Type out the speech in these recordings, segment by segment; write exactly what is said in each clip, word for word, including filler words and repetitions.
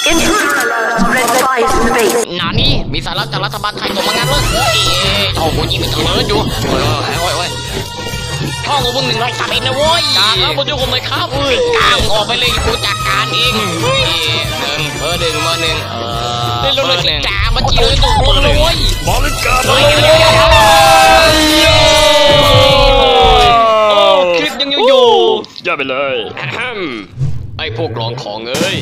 นานี่มีสาระจากรัฐบาลไทยส่งมางานเลยเฮ้ยโอ้โหยิงไม่เถลิงอยู่โอ้ยโอ้ยโอ้ยช่องของมึงหนึ่งร้อยสามเอ็ดนะโว้ยกางแล้วมาดูผมเลยครับเอ้ยกางออกไปเลยกูจัดการเองหนึ่งเบอร์หนึ่งมาหนึ่งเออเบอร์หนึ่งกางมาจีเลยตัวคนเลยโว้ยบอลกาเลยโอ้คลิปยังอยู่ย่าไปเลยไอ้พวกรองของเอ้ย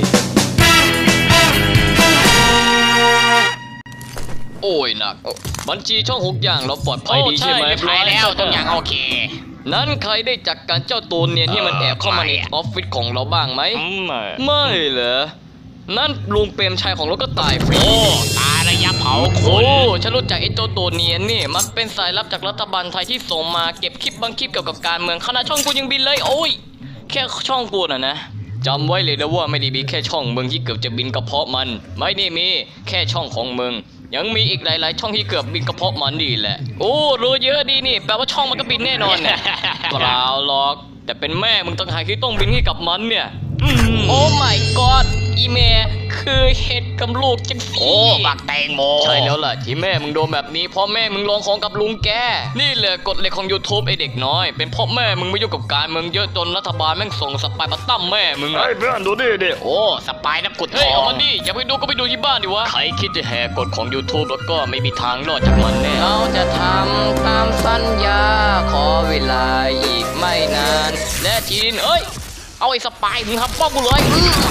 โอ้ยหนักบัญชีช่องหกอย่างเราปลอดภัยดีใช่ไหมใช่แล้วทุกอย่างโอเคนั้นใครได้จัดการเจ้าตัวเนียนที่มันแอบเข้ามาในออฟฟิศของเราบ้างไหมไม่ไม่เหรอนั่นลุงเปรมชัยของเราก็ตายฟรีโอ้ตายระยะเผาโอ้ฉันรู้จักไอ้เจ้าตัวเนียนนี่มันเป็นสายลับจากรัฐบาลไทยที่ส่งมาเก็บคลิปบางคลิปเกี่ยวกับการเมืองขณะช่องกูยังบินเลยโอ้ยแค่ช่องกูน่ะนะจำไว้เลยนะว่าไม่ได้มีแค่ช่องมึงที่เกือบจะบินกระเพาะมันไม่ได้มีแค่ช่องของมึงยังมีอีกหลายๆช่องที่เกือบบินกระเพาะมันดีแหละโอ้รู้เยอะดีนี่แปลว่าช่องมันก็บินแน่นอนเนี่ยเปล่าหรอกแต่เป็นแม่มึงต้องหาที่ต้องบินให้กับมันเนี่ยโอ้ my god อีเมคือเห็ดกับลูกจังสิโอ้บักแตงโมใช่แล้วล่ะที่แม่มึงโดนแบบนี้เพราะแม่มึงลองของกับลุงแกนี่แหละกฎเหล็กของ YouTube ไอเด็กน้อยเป็นเพราะแม่มึงไม่ยุ่งกับการเมืองเยอะจนรัฐบาลแม่งส่งสปายมาตั้มแม่มึงไอ้เพื่อนดูดิดิโอ้สปายนักกดทองเฮ้ยเอามันดิอย่าไปดูก็ไปดูที่บ้านดิวะใครคิดจะแหกกฎของ YouTube แล้วก็ไม่มีทางรอดจากมันแน่เราจะทำตามสัญญาขอเวลาอีกไม่นานและทีนเอ้ยเอาไอ้สปายมึงทำป้อมกูเลย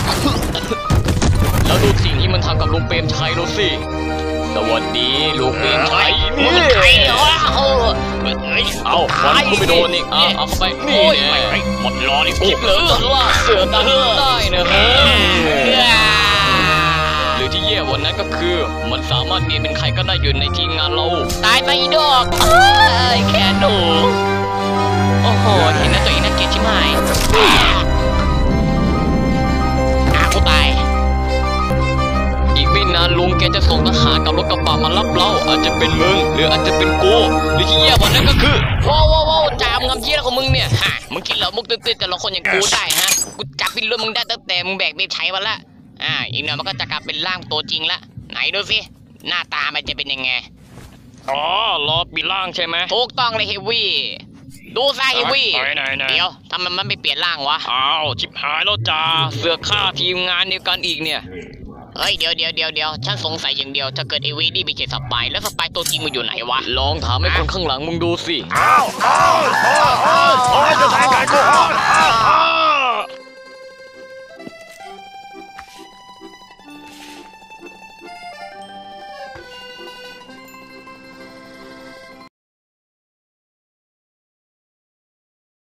แล้วดูสิ่งที่มันทำกับลุงเปรมชัยดูสิสวัสดีลุงเปรมชัยนี่ใครเหรอเออเอาฟันกูไปโดนนี่เอาเอาเข้าไปนี่เนี่ยหมดรอนี่คิดเลยว่าเสือดังได้นะฮะหรือที่แย่วันนั้นก็คือมันสามารถเปลี่ยนเป็นใครก็ได้อยู่ในทีมงานเราตายไปอีดอกแค่ดูโอ้โหเห็นนะตัวเองน่าเกลียดชิบหายกูตายอีกไม่นานลุงแกจะส่งทหารกับรถกระบะมารับเราอาจจะเป็นมึงหรืออาจจะเป็นกูหรือที่แย่กว่านั้นก็คือว้าวว้าวจ่ามงำเยี่ยของมึงเนี่ยฮะมึงคิดเหรอมุกตื้นๆแต่ละคนอย่างกูได้ฮะกูจับบินรถมึงได้ตั้งแต่มึงแบกเบบใช้มาละอ่าอีกหน่อยมันก็จะกลายเป็นร่างตัวจริงละไหนดูสิหน้าตามันจะเป็นยังไงอ๋อรอบินร่างใช่ไหมถูกต้องเลยเฮฟวี่ดูซะเฮฟวี่เดี๋ยวทำไมมันไม่เปลี่ยนร่างวะอ้าวชิบหายแล้วจ้าเสือกฆ่าทีมงานเดียวกันอีกเนี่ยเฮ้ยเดี๋ยวเดี๋ยวเดี๋ยวเดี๋ยวฉันสงสัยอย่างเดียวถ้าเกิดไอวีดี้ไปเก็บสปายแล้วสปายตัวจริงมันอยู่ไหนวะลองถามไอ้คนข้างหลังมึงดูสิอ้าวอ้าวอ้าวอ้าวจะทำไงกูอ้าว